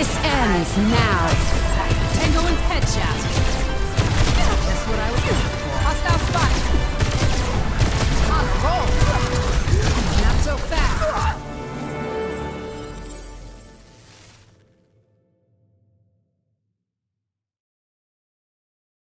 This ends now. Penguin's headshot. Just what I was.